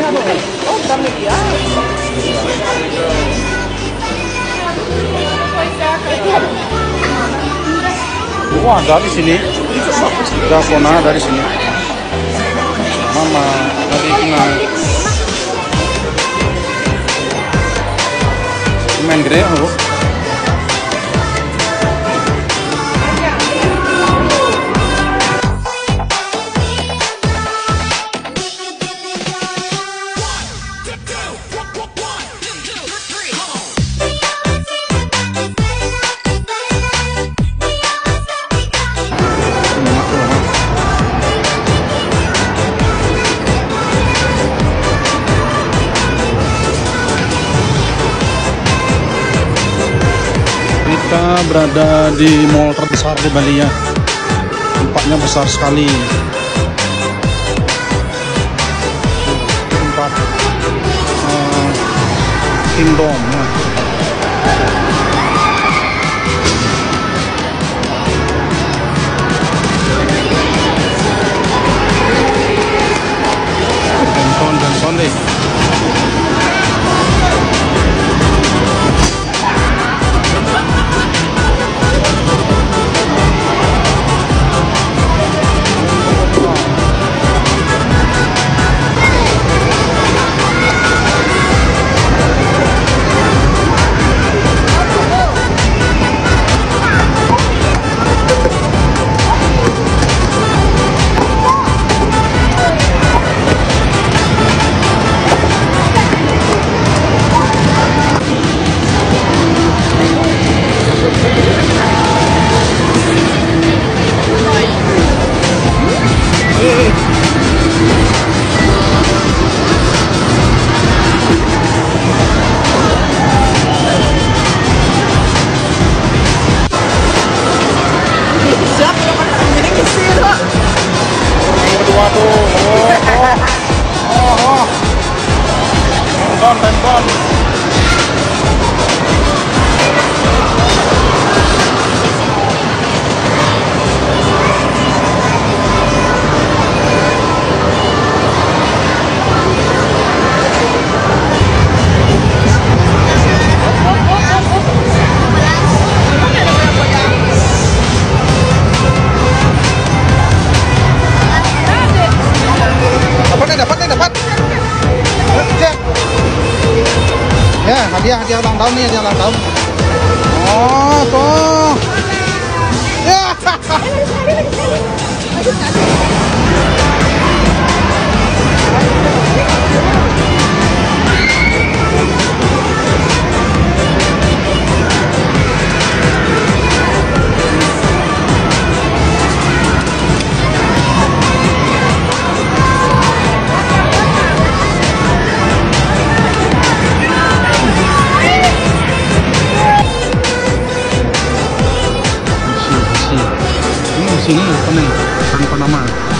Oh, dami yan. Wah, dari sini. Japona dari sini. Mama, dari kena. Main gede, oh. Kita berada di mall terbesar di Bali ya. Tempatnya besar sekali. Tempat Kingdom. Johnson deh. Tonton. Dapat. Ya, hadiah ulang tahun nih, hadiah ulang tahun. Oh, tuh. Ya. Sini apa nih? Tanpa nama.